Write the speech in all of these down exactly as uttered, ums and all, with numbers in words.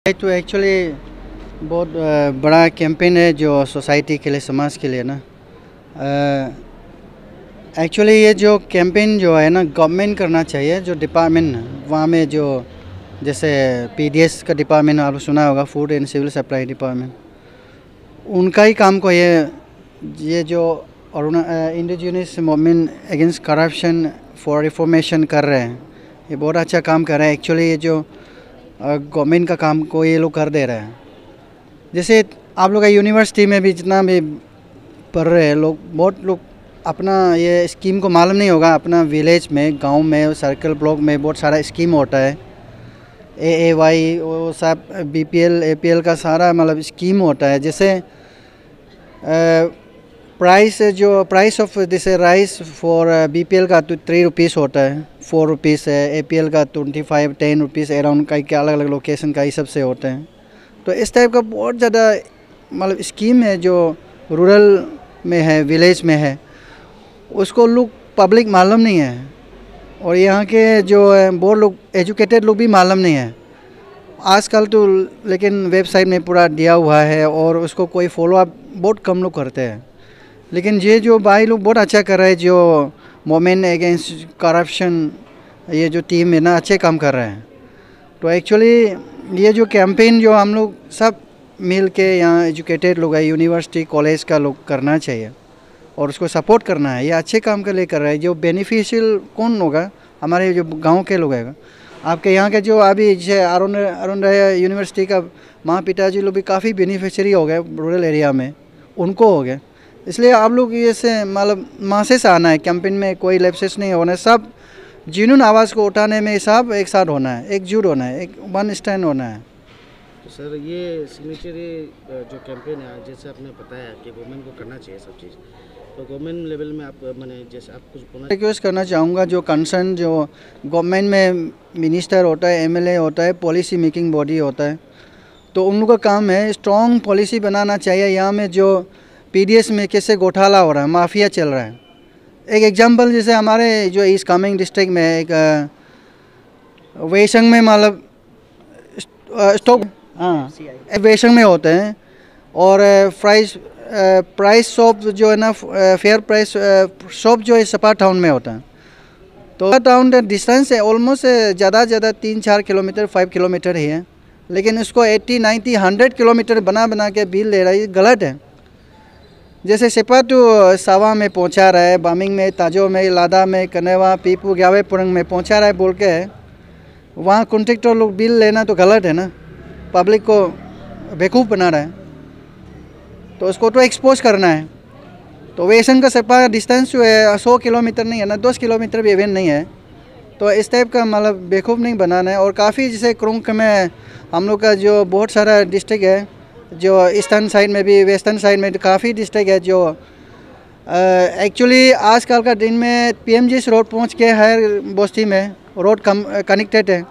तो एक्चुअली बहुत अ, बड़ा कैंपेन है जो सोसाइटी के लिए, समाज के लिए ना। एक्चुअली ये जो कैंपेन जो है ना, गवर्नमेंट करना चाहिए। जो डिपार्टमेंट वहाँ में जो जैसे पीडीएस का डिपार्टमेंट आप सुना होगा, food and civil supply department, उनका ही काम को ये ये जो indigenous movement against corruption for reformation कर रहे हैं, ये बहुत अच्छा काम कर रहे हैं। एक्चुअली ये जो गवर्नमेंट का काम को ये लोग कर दे रहे हैं। जैसे आप लोग का यूनिवर्सिटी में भी जितना भी पढ़ रहे हैं लोग, बहुत लोग अपना ये स्कीम को मालूम नहीं होगा। अपना विलेज में, गांव में, सर्कल ब्लॉक में बहुत सारा स्कीम होता है। ए ए वाई वो सब, B P L, A P L का सारा मतलब स्कीम होता है। जैसे प्राइस जो प्राइस ऑफ जैसे rice for B P L का तो थ्री रुपीज़ होता है, फोर रुपीज़ है। ए पी एल का twenty five ten rupees around का के अलग अलग लोकेशन का ही सबसे होते हैं। तो इस टाइप का बहुत ज़्यादा मतलब स्कीम है जो रूरल में है, विलेज में है, उसको लोग पब्लिक मालूम नहीं है। और यहाँ के जो बहुत लोग एजुकेटेड लोग भी मालूम नहीं है आजकल तो। लेकिन वेबसाइट में पूरा दिया हुआ है और उसको कोई फॉलो अप बहुत कम लोग करते हैं। लेकिन ये जो भाई लोग बहुत अच्छा कर रहे हैं, जो मूवमेंट अगेंस्ट करप्शन, ये जो टीम है ना, अच्छे काम कर रहे हैं। तो एक्चुअली ये जो कैंपेन जो हम लोग सब मिल के यहाँ एजुकेटेड लोग हैं, यूनिवर्सिटी कॉलेज का लोग करना चाहिए और उसको सपोर्ट करना है। ये अच्छे काम के लिए कर रहे हैं। जो बेनिफिशियल कौन होगा? हमारे जो गांव के लोग हैं। आपके यहाँ के जो अभी जैसे अरुण अरुण राय यूनिवर्सिटी का माँ पिताजी लोग भी काफ़ी बेनिफिशियरी हो गए रूरल एरिया में, उनको हो गए। इसलिए आप लोग ये से मतलब मासे से आना है कैंपेन में, कोई लैप्सेस नहीं होना है। सब जिन्होंने आवाज़ को उठाने में सब एक साथ होना है, एकजुट होना है, एक वन स्टैंड होना है। तो सर ये सिग्नेचरी जो कैंपेन है, जैसे आपने बताया कि गवर्नमेंट को करना चाहिए सब चीज़, तो गवर्नमेंट लेवल में आप मैंने जैसे आप कुछ बोलना रिक्वेस्ट करना चाहूँगा, जो कंसर्न जो गवर्नमेंट में मिनिस्टर होता है, एम एल ए होता है, पॉलिसी मेकिंग बॉडी होता है, तो उन लोगों का काम है स्ट्रॉन्ग पॉलिसी बनाना चाहिए। यहाँ में जो पी डी एस में कैसे घोटाला हो रहा है, माफिया चल रहा है। एक एग्जांपल जैसे हमारे जो ईस्ट कामेंग डिस्ट्रिक्ट में एक वेशंग में मतलब स्टॉक, हाँ वेशंग में होते हैं। और प्राइस प्राइस शॉप जो है ना, फेयर प्राइस शॉप जो है सपा टाउन में होता है। तो टाउन डिस्टेंस है ऑलमोस्ट ज़्यादा ज़्यादा तीन चार किलोमीटर फाइव किलोमीटर ही है, लेकिन इसको एट्टी नाइन्टी हंड्रेड किलोमीटर बना बना के बिल ले रहा है। ये गलत है। जैसे सेपा तो सावा में पहुंचा रहा है, बामिंग में, ताजो में, लादा में, कनेवा, पीपू, ग्यावेपुरंग में पहुंचा रहा है बोल के, वहाँ कॉन्ट्रेक्टर लोग बिल लेना तो गलत है ना, पब्लिक को बेवकूफ़ बना रहा है। तो उसको तो एक्सपोज करना है। तो वेसन का सेपा डिस्टेंस जो है सौ किलोमीटर नहीं है ना, दस किलोमीटर भी इवेंट नहीं है। तो इस टाइप का मतलब बेवकूफ़ नहीं बनाना है। और काफ़ी जैसे क्रोंक में हम लोग का जो बहुत सारा डिस्ट्रिक्ट है, जो ईस्टर्न साइड में भी, वेस्टर्न साइड में काफ़ी डिस्ट्रिक्ट है जो एक्चुअली आजकल का दिन में P M G S road पहुँच के हर बस्ती में रोड कम कनेक्टेड है।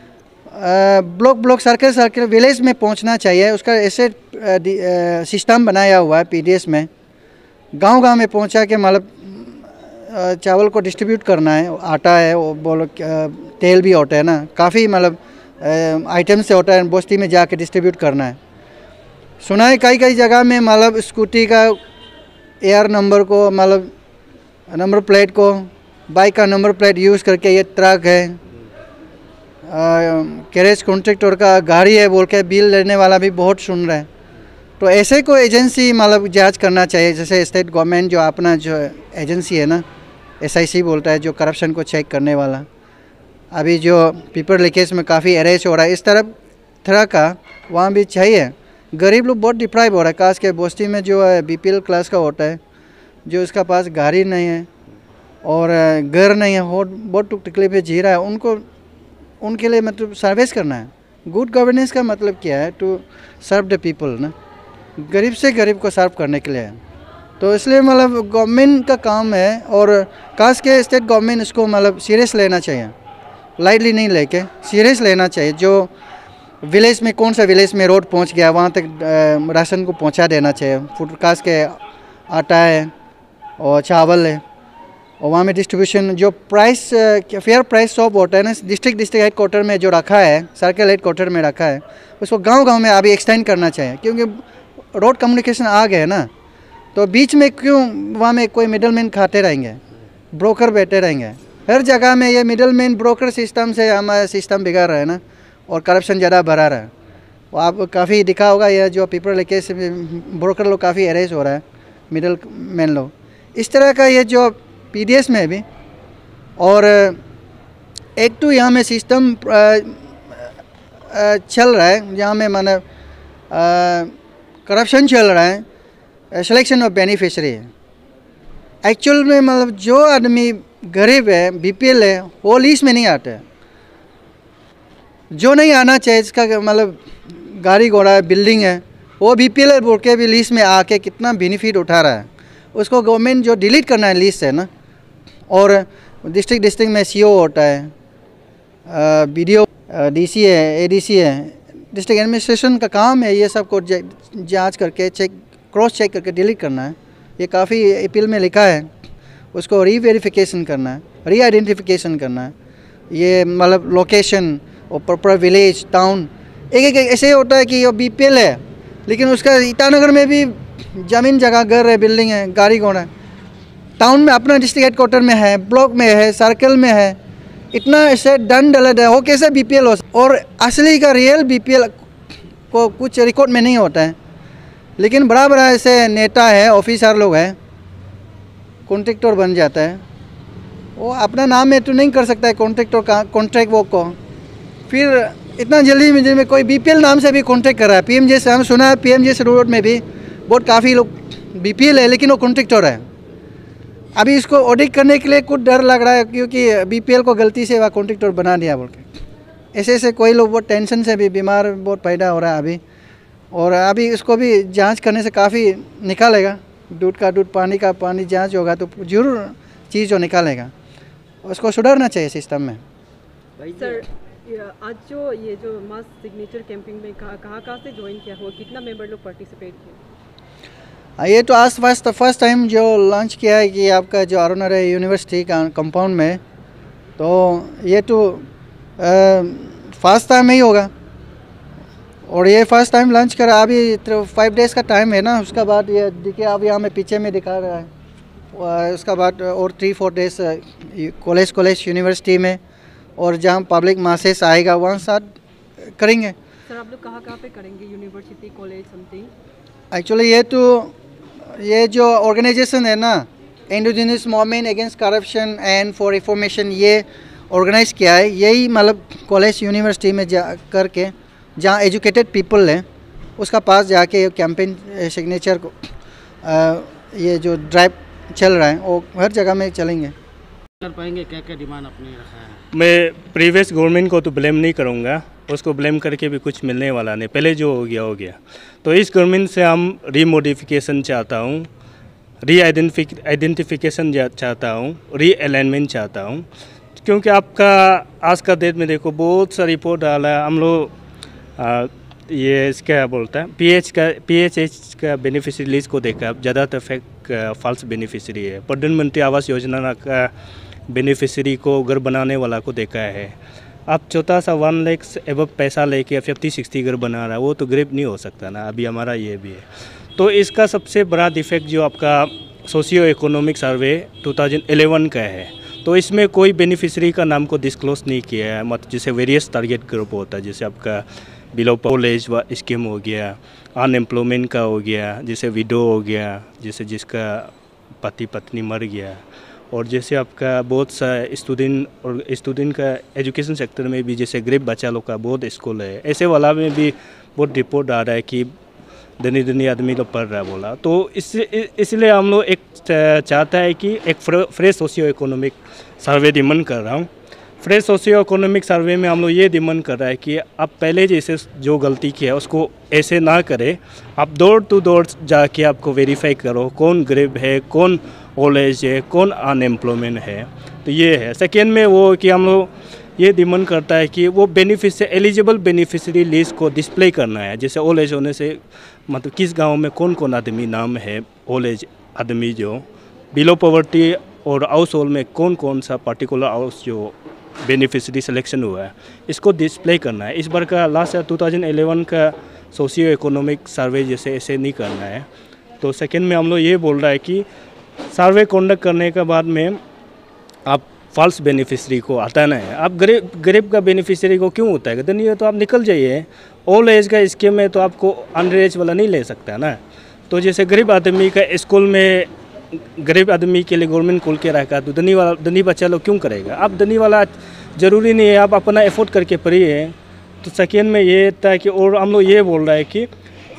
Block block circle circle village में पहुंचना चाहिए। उसका ऐसे सिस्टम बनाया हुआ है पी डी एस में, गांव गांव में पहुंचा के मतलब चावल को डिस्ट्रीब्यूट करना है। आटा है, वो बोलो तेल भी होता है ना, काफ़ी मतलब आइटम से होता है, बस्ती में जाके डिस्ट्रीब्यूट करना है। सुना है कई कई जगह में मतलब स्कूटी का एयर नंबर को, मतलब नंबर प्लेट को, बाइक का नंबर प्लेट यूज़ करके ये ट्रक है, कैरेज कॉन्ट्रैक्टर का गाड़ी है बोल के बिल लेने वाला भी बहुत सुन रहा है। तो ऐसे को एजेंसी मतलब जांच करना चाहिए। जैसे स्टेट गवर्नमेंट जो अपना जो एजेंसी है ना, एस आई सी बोलता है, जो करप्शन को चेक करने वाला। अभी जो पेपर लीकेज में काफ़ी अरेस्ट हो रहा है, इस तरफ तरह का वहाँ भी चाहिए। गरीब लोग बहुत डिप्राइव हो रहा है। खास के बस्ती में जो है बी पी एल क्लास का होता है, जो इसका पास गाड़ी नहीं है और घर नहीं है, बहुत तकलीफें जी रहा है, उनको उनके लिए मतलब सर्विस करना है। गुड गवर्नेंस का मतलब क्या है? टू सर्व द पीपल ना, गरीब से गरीब को सर्व करने के लिए है। तो इसलिए मतलब गवर्नमेंट का काम है और खास के स्टेट गवर्नमेंट इसको मतलब सीरियस लेना चाहिए, लाइटली नहीं लेके सीरियस लेना चाहिए। जो विलेज में, कौन सा विलेज में रोड पहुंच गया, वहाँ तक राशन को पहुंचा देना चाहिए। फूड खास के आटा है और चावल है, और वहाँ में डिस्ट्रीब्यूशन जो प्राइस फेयर प्राइस शॉप होता है ना, डिस्ट्रिक्ट डिस्ट्रिक्ट हेड क्वार्टर में जो रखा है, सर्कल हेड क्वार्टर में रखा है, उसको गांव गांव में अभी एक्सटेंड करना चाहिए, क्योंकि रोड कम्युनिकेशन आ गए ना, तो बीच में क्यों वहाँ में कोई मिडल मैन खाते रहेंगे, ब्रोकर बैठे रहेंगे। हर जगह में ये मिडल मैन ब्रोकर सिस्टम से हमारा सिस्टम बिगाड़ रहा है ना, और करप्शन ज़्यादा बढ़ा रहा है। वो आप काफ़ी दिखा होगा, ये जो पेपर लेके ब्रोकर लोग काफ़ी अरेस्ट हो रहा है, मिडल मैन लोग। इस तरह का ये जो पी डी एस में भी, और एक तो यहाँ में सिस्टम चल रहा है जहाँ में माने करप्शन चल रहा है, सिलेक्शन ऑफ बेनिफिशरी। एक्चुअल में मतलब जो आदमी गरीब है, बी पी एल है, वो लिस्ट में नहीं आते, जो नहीं आना चाहिए, इसका मतलब गाड़ी घोड़ा है, बिल्डिंग है, वो बी पी एल है बोल के भी लिस्ट में आके कितना बेनिफिट उठा रहा है, उसको गवर्नमेंट जो डिलीट करना है लिस्ट है ना। और डिस्ट्रिक्ट डिस्ट्रिक्ट में सी ओ होता है, B D O, D C है, ए डी सी है, डिस्ट्रिक्ट एडमिनिस्ट्रेशन का काम है ये सब को जांच करके चेक क्रॉस चेक करके डिलीट करना है। ये काफ़ी अपील में लिखा है, उसको री वेरिफिकेशन करना है, री आइडेंटिफिकेशन करना है। ये मतलब लोकेशन और प्रॉपर विलेज टाउन, एक एक ऐसे होता है कि ये बी पी एल है, लेकिन उसका ईटानगर में भी ज़मीन जगह घर है, बिल्डिंग है, गाड़ी घोड़ा है, टाउन में अपना डिस्ट्रिक्ट हेड क्वार्टर में है, ब्लॉक में है, सर्कल में है, इतना ऐसे डन डलट है, वो कैसे बी पी एल हो। और असली का रियल बी पी एल को कुछ रिकॉर्ड में नहीं होता है, लेकिन बड़ा बड़ा ऐसे नेता है, ऑफिसर लोग हैं, कॉन्ट्रैक्टर बन जाता है, वो अपना नाम में तो नहीं कर सकता है कॉन्ट्रैक्टर का कॉन्ट्रैक्ट वो को, फिर इतना जल्दी में में कोई बी पी एल नाम से भी कॉन्ट्रैक्ट कर रहा है। पी एम जे से हम सुना है, पी एम जे से रोड में भी बहुत काफ़ी लोग बी पी एल है, लेकिन वो कॉन्ट्रैक्टर है। अभी इसको ऑडिट करने के लिए कुछ डर लग रहा है, क्योंकि बी पी एल को गलती से वह कॉन्ट्रैक्टर बना दिया बोल के। ऐसे ऐसे कोई लोग बहुत टेंशन से भी बीमार बहुत पैदा हो रहा है अभी, और अभी इसको भी जांच करने से काफ़ी निकालेगा, दूध का दूध, पानी का पानी, जांच होगा तो जरूर चीज़ जो निकालेगा, उसको सुधारना चाहिए सिस्टम में। सर, आज जो ये जो मास सिग्नेचर कैंपिंग में कहाँ कहाँ कहाँ से ज्वाइन किया हो, कितना मेंबर लोग पार्टिसिपेट किए? ये तो आज फर्स्ट फर्स्ट टाइम जो लॉन्च किया है कि आपका जो अरुणोदय यूनिवर्सिटी का कंपाउंड में, तो ये तो फर्स्ट टाइम ही होगा, और ये फर्स्ट टाइम लॉन्च करा। अभी फाइव डेज़ का टाइम है ना, उसका बाद ये देखिए अब यहाँ में पीछे में दिखा रहा है, उसका बाद और three four days college college university में, और जहाँ पब्लिक मासेस आएगा वहाँ साथ करेंगे। सर, आप लोग कहाँ कहाँ पे करेंगे, यूनिवर्सिटी, कॉलेज, समथिंग? एक्चुअली ये तो ये जो ऑर्गेनाइजेशन है ना, indigenous movement against corruption and for reformation, ये ऑर्गेनाइज किया है। यही मतलब कॉलेज यूनिवर्सिटी में जा करके जहाँ एजुकेटेड पीपल हैं उसका पास जाके कैंपेन सिग्नेचर को आ, ये जो ड्राइव चल रहा है वो हर जगह में चलेंगे। कर पाएंगे, क्या क्या डिमांड आपने रखा है? मैं प्रीवियस गवर्नमेंट को तो ब्लेम नहीं करूँगा, उसको ब्लेम करके भी कुछ मिलने वाला नहीं, पहले जो हो गया हो गया। तो इस गवर्नमेंट से हम रीमोडिफिकेशन चाहता हूँ, री आइडेंटिफिकेशन चाहता हूँ, री अलाइनमेंट चाहता हूँ, क्योंकि आपका आज का डेट में देखो बहुत सा रिपोर्ट डाला है। हम लोग ये इसका बोलता है पी एच का पी एच एच का बेनिफिशियरी लिस्ट को देखा, ज़्यादातर फेक फॉल्स बेनिफिशियरी है। प्रधानमंत्री आवास योजना का बेनिफिशियरी को घर बनाने वाला को देखा है। आप छोटा सा वन लाख एबव पैसा लेके फिफ्टी सिक्सटी घर बना रहा है, वो तो गरीब नहीं हो सकता ना। अभी हमारा ये भी है। तो इसका सबसे बड़ा डिफेक्ट जो आपका socio economic survey two thousand eleven का है, तो इसमें कोई बेनिफिशियरी का नाम को डिस्क्लोज नहीं किया है। मतलब जैसे वेरियस टारगेट ग्रुप होता है, जैसे आपका बिलो कॉलेज व स्कीम हो गया, अनएम्प्लॉयमेंट का हो गया, जैसे विडो हो गया, जैसे जिसका पति पत्नी मर गया, और जैसे आपका बहुत सा स्टूडेंट और स्टूडेंट का एजुकेशन सेक्टर में भी जैसे गरीब बच्चा लोग का बहुत स्कूल है, ऐसे वाला में भी बहुत रिपोर्ट आ रहा है कि धनी धनी आदमी लोग पढ़ रहा है बोला। तो इससे इसलिए हम लोग एक चाहता है कि एक fresh socio economic survey demand कर रहा हूँ। फ्रेश सोशियो इकोनॉमिक सर्वे में हम लोग ये डिमांड कर रहा है कि आप पहले जैसे जो गलती किया उसको ऐसे ना करें, आप डोर टू डोर जाके आपको वेरीफाई करो कौन गरीब है, कौन ओल्ड एज है, कौन अनएम्प्लॉयमेंट है। तो ये है। सेकेंड में वो कि हम लोग ये डिमांड करता है कि वो बेनिफिशियरी एलिजिबल बेनिफिशियरी लिस्ट को डिस्प्ले करना है। जैसे ओल्ड एज होने से मतलब किस गांव में कौन कौन आदमी नाम है ओल्ड एज आदमी, जो बिलो पॉवर्टी और हाउस होल्ड में कौन कौन सा पर्टिकुलर हाउस जो बेनिफिशियरी सिलेक्शन हुआ है इसको डिस्प्ले करना है। इस बार का last year two thousand eleven का सोशियो इकोनॉमिक सर्वे जैसे ऐसे नहीं करना है। तो सेकेंड में हम लोग ये बोल रहा है कि सर्वे कंडक्ट करने के बाद में आप फॉल्स बेनिफिशियरी को हटाना है। आप गरीब गरीब का बेनिफिशियरी को क्यों होता है कहते नहीं है तो आप निकल जाइए। ओल्ड एज का स्कीम में तो आपको अंडर एज वाला नहीं ले सकता है ना। तो जैसे गरीब आदमी का स्कूल में गरीब आदमी के लिए गवर्नमेंट खोल के रखा तो धनी वाला धनी बच्चा लोग क्यों करेगा। आप धनी वाला ज़रूरी नहीं है, आप अपना एफोर्ड करके पढ़िए। तो सेकेंड में ये था कि और हम लोग ये बोल रहा है कि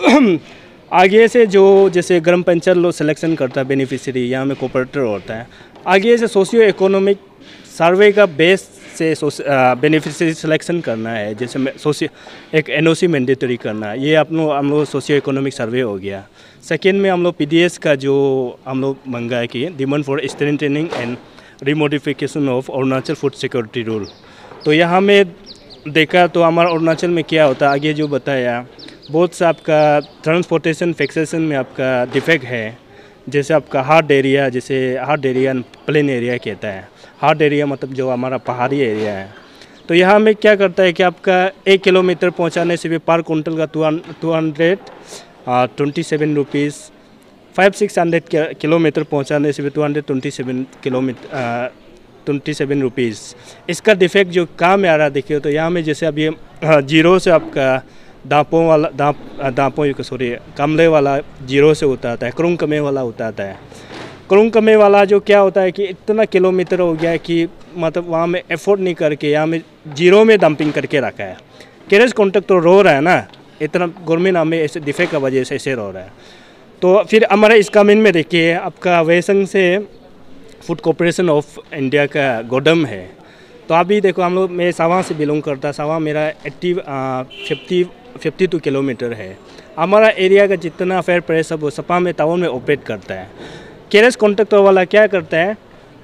आगे से जो जैसे ग्राम पंचायत लोग सिलेक्शन करता है बेनिफिशियरी, यहाँ में कोऑपरेटर होता है, आगे से सोशियो इकोनॉमिक सर्वे का बेस से बेनिफिशियरी सिलेक्शन करना है। जैसे सोशियो एक एनओसी मैंडेटरी करना है, ये आप लोग हम लोग सोशियो इकोनॉमिक सर्वे हो गया। सेकेंड में हम लोग पीडीएस का जो हम लोग मंगा है कि demand for strengthening and remodification of Arunachal food security rule. तो यहाँ में देखा तो हमारा अरुणाचल में क्या होता है आगे जो बताया, बहुत सा आपका ट्रांसपोर्टेशन फिक्सेशन में आपका डिफेक्ट है। जैसे आपका हार्ड एरिया, जैसे हार्ड एरिया प्लेन एरिया कहता है। हार्ड एरिया मतलब जो हमारा पहाड़ी एरिया है। तो यहाँ में क्या करता है कि आपका एक किलोमीटर पहुँचाने से भी पर कुंटल का two hundred twenty seven rupees, five six hundred kilometre पहुँचाने से भी two hundred twenty seven kilometre twenty seven rupees. इसका डिफेक्ट जो काम में आ रहा देखिए तो यहाँ में जैसे अभी जीरो से आपका दापों वाला दाप दापों सॉरी कमले वाला जीरो से उतारता है, क्रुंग कमे वाला उतारता है। क्रुंग कमे वाला जो क्या होता है कि इतना किलोमीटर हो गया है कि मतलब वहाँ में एफोर्ड नहीं करके यहाँ में जीरो में डंपिंग करके रखा है। कैरेज कॉन्ट्रैक्ट तो रो रहा है ना, इतना गवर्नमेंट हमें ऐसे डिफेक्ट की वजह से ऐसे रो रहा है। तो फिर हमारा इस कमेंट में देखिए आपका वेसंग से फूड कॉर्पोरेशन ऑफ इंडिया का गोडम है। तो अभी देखो हम लोग, मैं सावा से बिलोंग करता, सावा मेरा eighty fifty fifty two kilometre है। हमारा एरिया का जितना फेयर प्राइस है वो सपा में टाउन में ऑपरेट करता है। कैरेज कॉन्ट्रैक्टर वाला क्या करता है,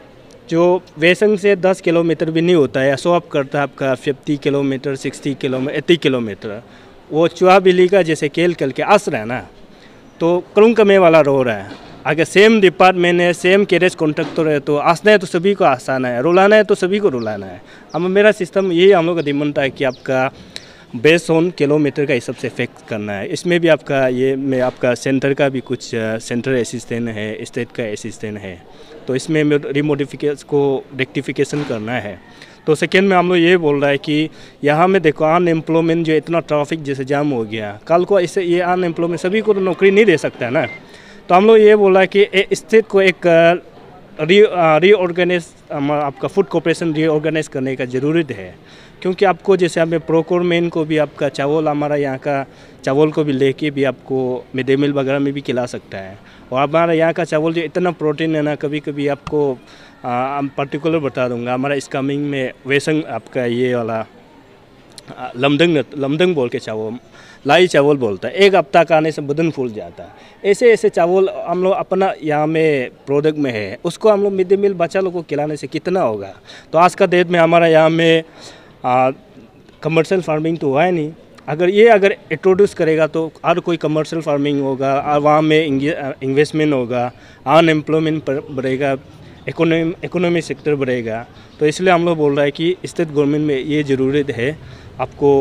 जो वेसंग से दस किलोमीटर भी नहीं होता है, सो आप करता है आपका fifty kilometre sixty kilometre eighty kilometre. वो चुहा बिल्ली का जैसे केल कल के आस रहा है ना, तो क्रुंग कमे वाला रो रहा है। अगर सेम डिपार्टमेंट है, सेम कैरेज कॉन्ट्रैक्टर है तो आसना है तो सभी को आसाना है, रुलाना है तो सभी को रुलाना है। हम मेरा सिस्टम यही हम लोग का डिमांड है कि आपका बेस ऑन किलोमीटर का हिसाब से फिक्स करना है। इसमें भी आपका ये में आपका सेंटर का भी कुछ सेंटर असिस्टेंट है, स्टेट का असिस्टेंट है, तो इसमें रिमोडिफिकेशन को रेक्टिफिकेशन करना है। तो सेकेंड में हम लोग ये बोल रहा है कि यहाँ में देखो अनएम्प्लॉयमेंट जो इतना ट्रैफिक जैसे जाम हो गया, कल को इससे ये अनएम्प्लॉयमेंट सभी को तो नौकरी नहीं दे सकता है ना। तो हम लोग ये बोल रहा है कि स्टेट को एक री रीऑर्गेनाइज आपका फूड कॉर्पोरेशन रीऑर्गेनाइज करने का ज़रूरत है। क्योंकि आपको जैसे हमें प्रोक्योरमेंट को भी आपका चावल हमारा यहाँ का चावल को भी लेके भी आपको मिड डे मील वगैरह में भी खिला सकता है। और हमारा यहाँ का चावल जो इतना प्रोटीन है ना, कभी कभी आपको हम पर्टिकुलर बता दूंगा, हमारा इस कमिंग में वेसंग आपका ये वाला लमदंग लमदंग बोल के चावल लाई चावल बोलता है, एक हफ्ता का आने से बदन फूल जाता है। ऐसे ऐसे चावल हम लोग अपना यहाँ में प्रोडक्ट में है, उसको हम लोग मिड डे मील बच्चा लोगों को खिलाने से कितना होगा। तो आज का डेट में हमारा यहाँ में कमर्शियल फार्मिंग तो हुआ है नहीं। अगर ये अगर इंट्रोड्यूस करेगा तो हर कोई कमर्शियल फार्मिंग होगा और वहाँ में इन्वेस्टमेंट होगा, अनएम्प्लॉयमेंट बढ़ेगा, इकोनॉमी इकोनॉमी सेक्टर बढ़ेगा। तो इसलिए हम लोग बोल रहा है कि स्टेट गवर्नमेंट में ये ज़रूरत है आपको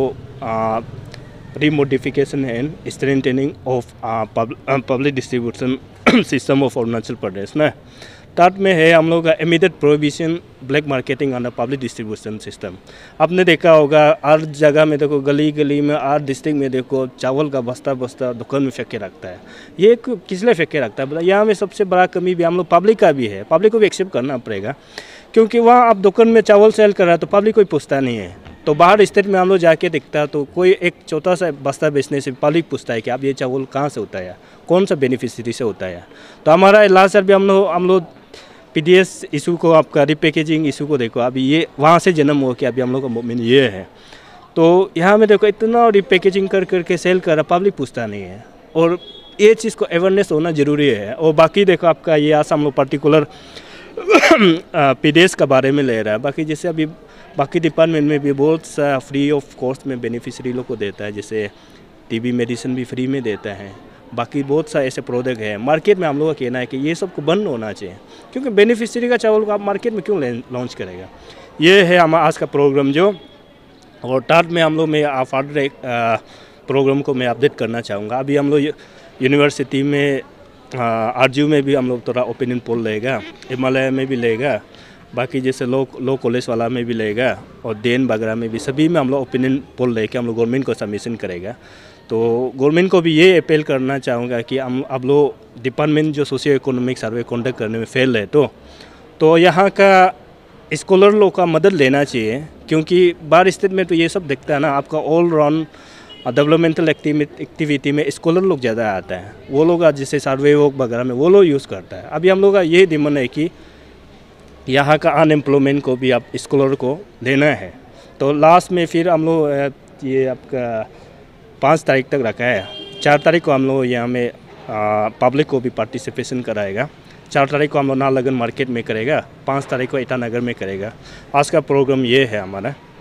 remodification and strengthening of public distribution system of Arunachal Pradesh में। थर्ड में है हम लोग का immediate prohibition black marketing on the public distribution system. आपने देखा होगा हर जगह में देखो, गली गली में, हर डिस्ट्रिक्ट में देखो चावल का बस्ता बस्ता दुकान में फेंक के रखता है। ये किस लिए फेंक के रखता है? यहाँ में सबसे बड़ा कमी भी हम लोग पब्लिक का भी है, पब्लिक को भी एक्सेप्ट करना पड़ेगा। क्योंकि वहाँ आप दुकान में चावल सेल कर रहा है तो पब्लिक कोई पूछता नहीं है। तो बाहर स्टेट में हम लोग जाके दिखता है तो कोई एक छोटा सा बस्ता बेचने से पब्लिक पूछता है कि आप ये चावल कहाँ से होता है, कौन सा बेनिफिशियरी से होता है। तो हमारा लास्ट ईयर भी हम लोग हम लोग पीडीएस इशू को, आपका रिपैकेजिंग इशू को देखो, अभी ये वहाँ से जन्म हो के अभी हम लोग का मूवमेंट ये है। तो यहाँ में देखो इतना रिपैकेजिंग कर करके सेल कर रहा, पब्लिक पूछता नहीं है। और ये चीज़ को अवेयरनेस होना ज़रूरी है। और बाकी देखो आपका ये आज हम लोग पर्टिकुलर पीडीएस का बारे में ले रहा है। बाकी जैसे अभी बाकी डिपार्टमेंट में भी बहुत सा फ्री ऑफ कॉस्ट में बेनिफिशियरी लोग को देता है, जैसे टीबी मेडिसिन भी फ्री में देता है, बाकी बहुत सारे ऐसे प्रोडक्ट हैं मार्केट में। हम लोग का कहना है कि ये सब को बंद होना चाहिए, क्योंकि बेनिफिशियरी का चावल को आप मार्केट में क्यों लॉन्च करेगा। ये है हमारा आज का प्रोग्राम जो, और टार्ट में हम लोग में फर्दर एक प्रोग्राम को मैं अपडेट करना चाहूँगा। अभी हम लोग यूनिवर्सिटी में आरजू में भी हम लोग थोड़ा ओपिनियन पोल लेगा, हिमालय में भी लेगा, बाकी जैसे लो लो कॉलेज वाला में भी लेगा, और देन वगैरह में भी, सभी में हम लोग ओपिनियन पोल लेके हम लोग गवर्नमेंट को सबमिशन करेगा। तो गवर्नमेंट को भी ये अपील करना चाहूँगा कि हम अब लोग डिपार्टमेंट जो सोशियो इकोनॉमिक सर्वे कंडक्ट करने में फेल है तो तो यहाँ का स्कॉलर लोग का मदद लेना चाहिए, क्योंकि बाहर स्टेट में तो ये सब दिखता है ना, आपका ऑल राउंड डेवलपमेंटल एक्टिविटी में स्कॉलर लोग ज़्यादा आता है, वो लोग जैसे सर्वे वर्क वगैरह में वो लोग यूज़ करता है। अभी हम लोग का ये डिमांड है कि यहाँ का अनएम्प्लॉयमेंट को भी आप स्कॉलर को देना है। तो लास्ट में फिर हम लोग ये आपका पाँच तारीख तक रखा है, चार तारीख को हम लोग यहाँ में पब्लिक को भी पार्टिसिपेशन कराएगा, चार तारीख को हम लोग नाहरलगुन मार्केट में करेगा, पाँच तारीख को ईटानगर में करेगा। आज का प्रोग्राम ये है हमारा।